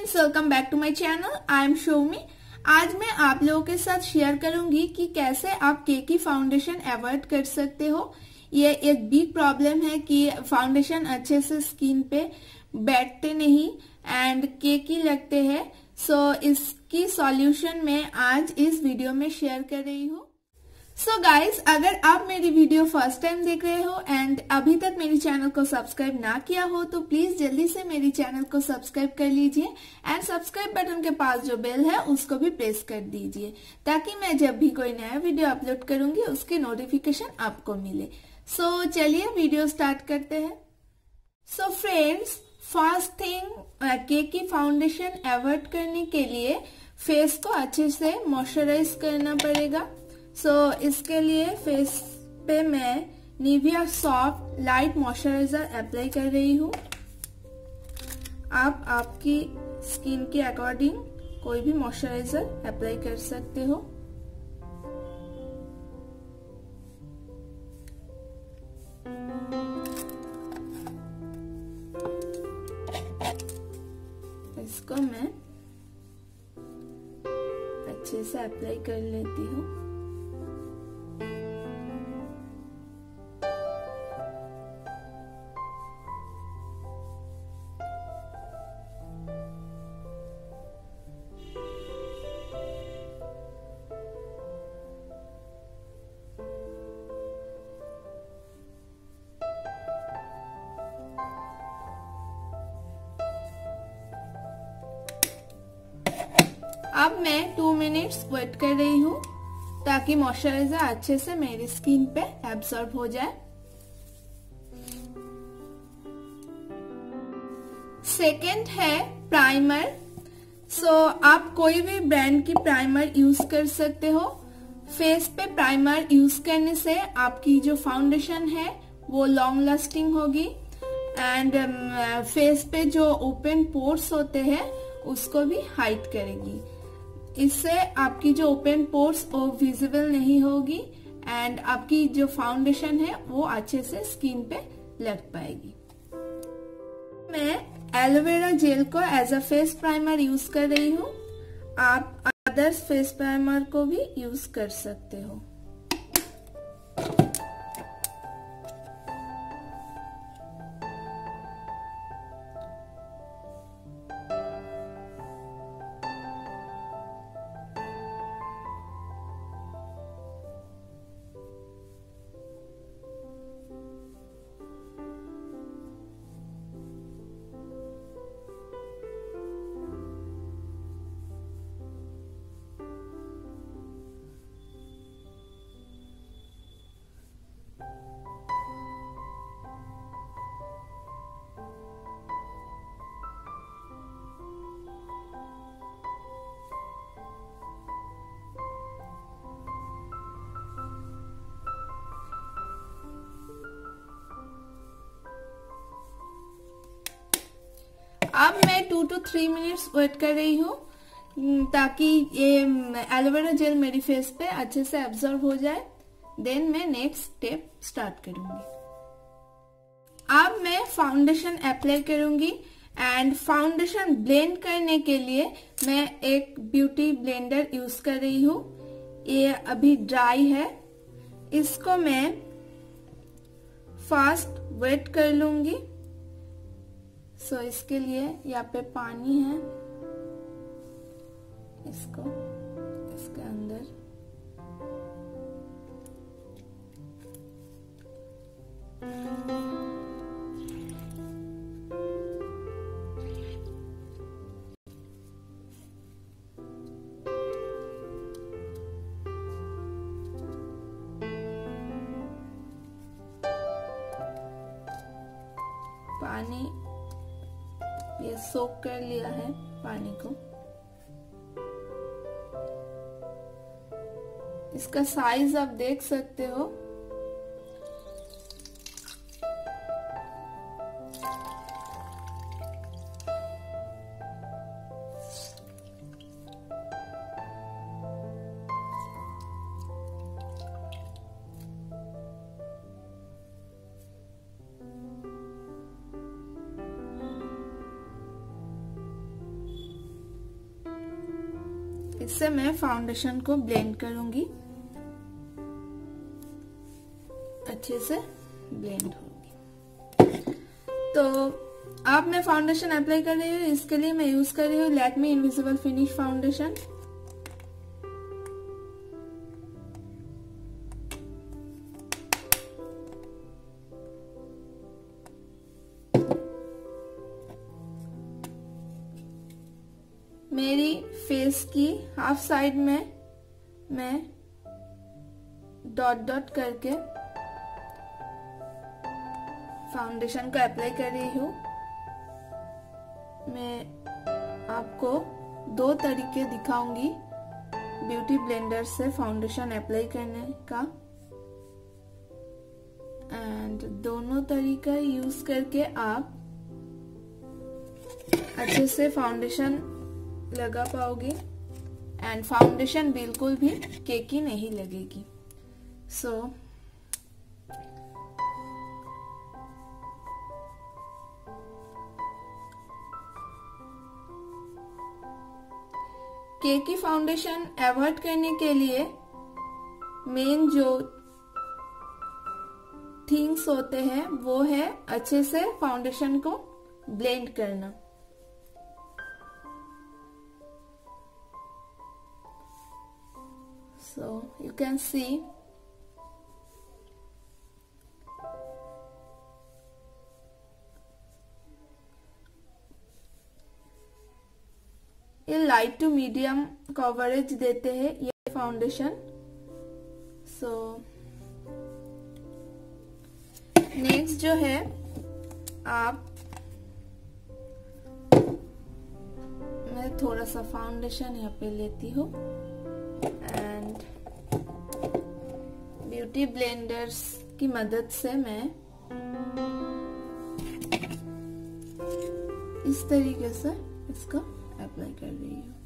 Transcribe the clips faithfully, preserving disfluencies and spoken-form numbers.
Friends, welcome back to my channel. I am Shomi. आज मैं आप लोगों के साथ शेयर करूंगी कि कैसे आप केक की फाउंडेशन अवॉइड कर सकते हो। ये एक बिग प्रॉब्लम है कि फाउंडेशन अच्छे से स्किन पे बैठते नहीं एंड केकी लगते हैं। सो so, इसकी सॉल्यूशन मैं आज इस वीडियो में शेयर कर रही हूँ। सो so गाइज, अगर आप मेरी वीडियो फर्स्ट टाइम देख रहे हो एंड अभी तक मेरी चैनल को सब्सक्राइब ना किया हो तो प्लीज जल्दी से मेरी चैनल को सब्सक्राइब कर लीजिए एंड सब्सक्राइब बटन के पास जो बेल है उसको भी प्रेस कर दीजिए ताकि मैं जब भी कोई नया वीडियो अपलोड करूंगी उसकी नोटिफिकेशन आपको मिले। सो so, चलिए वीडियो स्टार्ट करते हैं। So friends, first thing, cake की फाउंडेशन अवॉइड करने के लिए फेस को अच्छे से मॉइस्चराइज करना पड़ेगा। सो so, इसके लिए फेस पे मैं Nivea soft light moisturiser apply कर रही हूँ। आप आपकी स्किन के अकॉर्डिंग कोई भी मॉइस्चराइजर अप्लाई कर सकते हो। इसको मैं अच्छे से अप्लाई कर लेती हूँ। अब मैं टू मिनट्स वेट कर रही हूँ ताकि मॉइस्चराइजर अच्छे से मेरी स्किन पे एब्सॉर्ब हो जाए। सेकेंड है प्राइमर। सो so, आप कोई भी ब्रांड की प्राइमर यूज कर सकते हो। फेस पे प्राइमर यूज करने से आपकी जो फाउंडेशन है वो लॉन्ग लास्टिंग होगी एंड फेस पे जो ओपन पोर्स होते हैं उसको भी हाइड करेगी। इससे आपकी जो ओपन पोर्स वो विजिबल नहीं होगी एंड आपकी जो फाउंडेशन है वो अच्छे से स्किन पे लग पाएगी। मैं एलोवेरा जेल को as a face primer use कर रही हूँ। आप अदर्स फेस प्राइमर को भी यूज कर सकते हो। अब मैं two two three minutes wait कर रही हूँ ताकि ये एलोवेरा जेल मेरी फेस पे अच्छे से एब्जॉर्ब हो जाए। देन मैं नेक्स्ट स्टेप स्टार्ट करूंगी। अब मैं फाउंडेशन अप्लाई करूंगी एंड फाउंडेशन ब्लेंड करने के लिए मैं एक ब्यूटी ब्लेंडर यूज कर रही हूँ। ये अभी ड्राई है। इसको मैं फास्ट वेट कर लूंगी। सो so, इसके लिए यहाँ पे पानी है, इसको इसके अंदर पानी ये सोक कर लिया है पानी को। इसका साइज आप देख सकते हो। इससे मैं फाउंडेशन को ब्लेंड करूंगी, अच्छे से ब्लेंड होगी। तो अब मैं फाउंडेशन अप्लाई कर रही हूँ, इसके लिए मैं यूज कर रही हूँ लैक्मे इनविजिबल फिनिश फाउंडेशन। मेरी फेस की हाफ साइड में मैं डॉट डॉट करके फाउंडेशन को अप्लाई कर रही हूँ। मैं आपको दो तरीके दिखाऊंगी ब्यूटी ब्लेंडर से फाउंडेशन अप्लाई करने का, एंड दोनों तरीका यूज करके आप अच्छे से फाउंडेशन लगा पाओगे एंड फाउंडेशन बिल्कुल भी केकी नहीं लगेगी। So so, cakey foundation avoid करने के लिए मेन जो थिंग्स होते हैं वो है अच्छे से फाउंडेशन को ब्लेंड करना। So you can see ये लाइट टू मीडियम कवरेज देते हैं ये फाउंडेशन। सो नेक्स्ट जो है, आप मैं थोड़ा सा फाउंडेशन यहाँ पे लेती हूँ एंड ब्यूटी ब्लेंडर्स की मदद से मैं इस तरीके से इसको अप्लाई कर रही हूँ।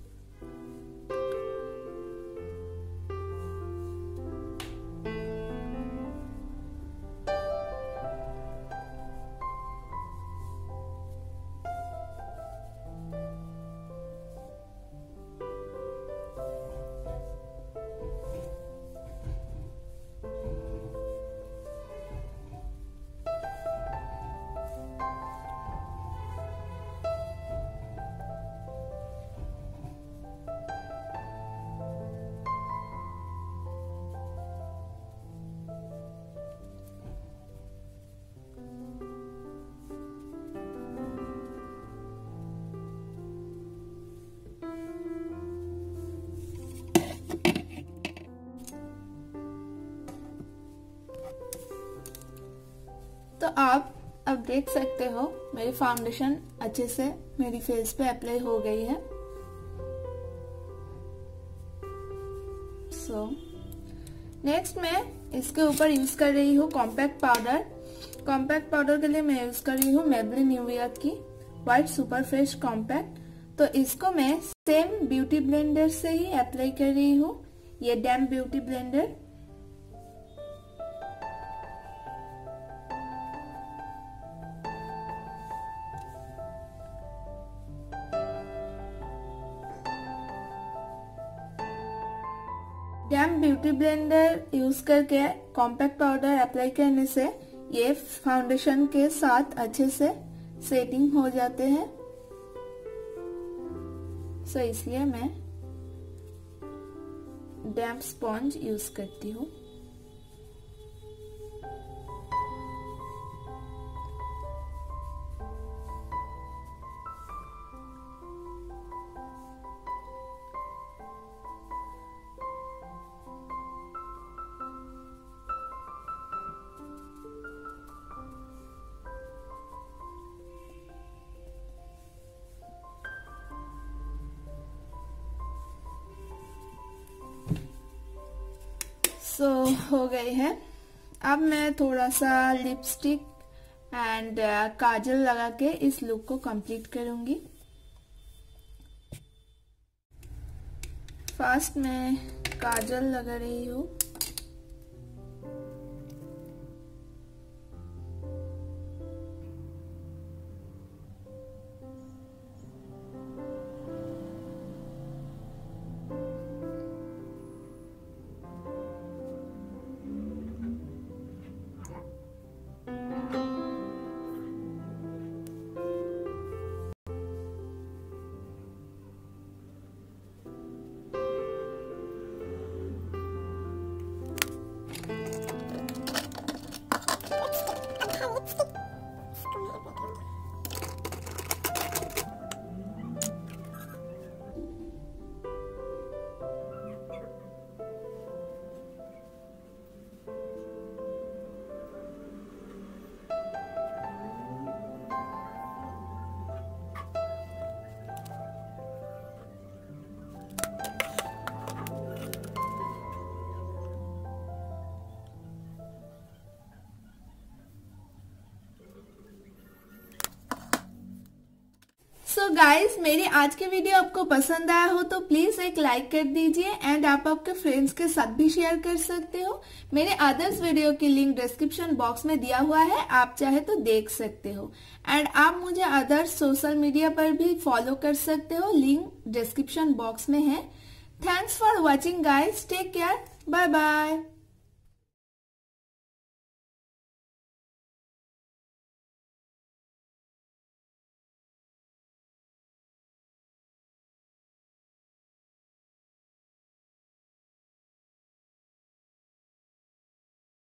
तो आप अब देख सकते हो मेरी फाउंडेशन अच्छे से मेरी फेस पे अप्लाई हो गई है। सो नेक्स्ट मैं इसके ऊपर यूज कर रही हूँ कॉम्पैक्ट पाउडर। कॉम्पैक्ट पाउडर के लिए मैं यूज कर रही हूँ मेबलिन निविया की व्हाइट सुपर फ्रेश कॉम्पैक्ट। तो इसको मैं सेम ब्यूटी ब्लेंडर से ही अप्लाई कर रही हूँ, ये dam beauty blender. Dam beauty blender use करके कॉम्पैक्ट पाउडर अप्लाई करने से ये फाउंडेशन के साथ अच्छे से सेटिंग हो जाते हैं। सो इसलिए मैं डैम्प स्पॉन्ज यूज करती हूँ। सो so, हो गई है। अब मैं थोड़ा सा लिपस्टिक एंड काजल लगा के इस लुक को कंप्लीट करूंगी। फर्स्ट मैं काजल लगा रही हूँ। गाइस, मेरी आज की वीडियो आपको पसंद आया हो तो प्लीज एक लाइक कर दीजिए एंड आप आपके फ्रेंड्स के साथ भी शेयर कर सकते हो। मेरे अदर्स वीडियो की लिंक डिस्क्रिप्शन बॉक्स में दिया हुआ है, आप चाहे तो देख सकते हो। एंड आप मुझे अदर्स सोशल मीडिया पर भी फॉलो कर सकते हो, लिंक डिस्क्रिप्शन बॉक्स में है। Thanks for watching guys, take care, bye bye.